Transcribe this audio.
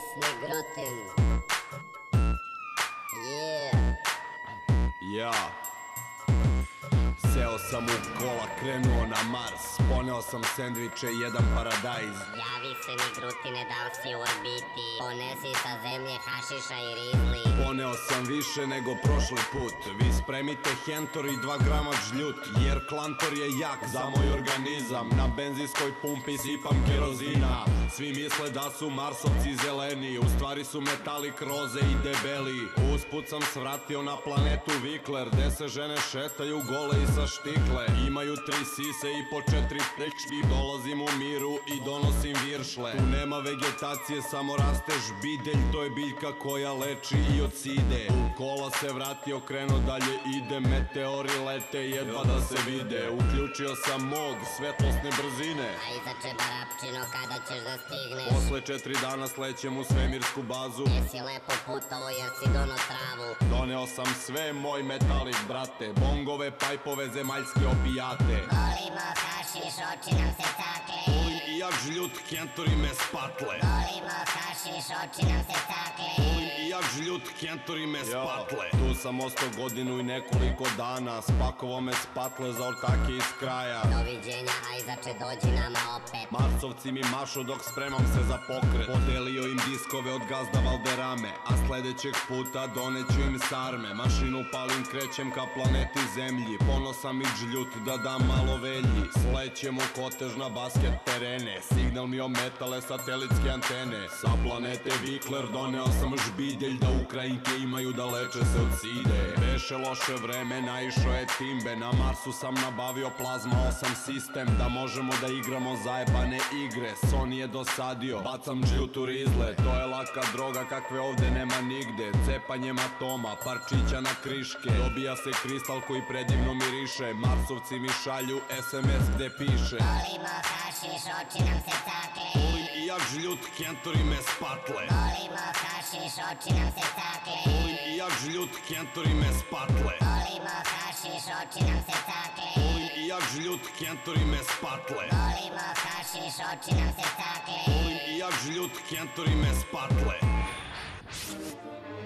Besni Grotin. Ja Seo sam u kola, krenuo na Mars. Poneo sam sendviče i jedan paradajz. Javi se mi Grutine, da li si u orbiti? Ponesi sa zemlje hašiša i rizli. Poneo sam više nego prošli put. Vi spremite hentor i 2 grama žljut, jer klantor je jak za moj organizam. Na benzinskoj pumpi sipam kerozina. Svi misle da su Marsovci zeleni, u stvari su metalik roze i debeli. Usput sam svratio na planetu Vikler, gde se žene šetaju gole i sa štikle. Imaju 3 sise i po 4 pečki. Dolazim u miru i donosim viršle. Tu nema vegetacije, samo raste žbidelj. To je biljka koja leči i od side. U kola se vratio, krenuo dalje ide. Meteori lete, jedva da se vide. Uključio sam mod svetlosne brzine. Ajzače Barapčino, kada ćeš da stigneš? Posle 4 dana slećem u svemirsku bazu. Jesi lepo putovo jer si dono travu? Doneo sam sve, moj metalik, brate. Bongove, pajpove, zemaljske opijate. Volimo hašiš, oči nam se cakle. Volim i jak žljut, kentori me spatle. Volimo hašiš, oči nam se cakle. Volim i jak žljut, kentori me spatle. Tu sam ostao godinu i nekoliko dana. Spakovo me spatle za ortake iz kraja. Doviđenja, ajzače, dođi nama opet. Marsovci mi mašu dok spremam se za pokret. Podelio im diskove od gazda Valderame, a sledećeg puta doneću im sarme. Mašinu palim, krećem ka planeti Zemlji. Ponosam i žljut da dam malo velji. Slećem u kotež na basket terene. Signal mi ometale satelitske antene. Sa planete Vikler doneo sam žbidelj, da Ukrajinke imaju da leče se od side. Beše loše vreme, naišao je timbe. Na Marsu sam nabavio plazma 8 sistem, da možemo da igramo zajebane igre. Sony je dosadio, bacam žljut u rizle. To je laka droga kakve ovde nema nigde. Cepanjem atoma, parčića na kriške. Dobija se kristal koji predivno miriše. Marsovci mi šalju SMS gde piše: Volimo hašiš, oči nam se cakle. volim i jak žljut, kentori me spatle. Volimo hašiš, oči nam se cakle. Volim i jak žljut, kentori me spatle. Volimo hašiš, oči nam se cakle. Volim i jak žljut, kentori me spatle. Volimo hašiš, oči nam se cakle. Volim i jak žljut, kentori me spatle.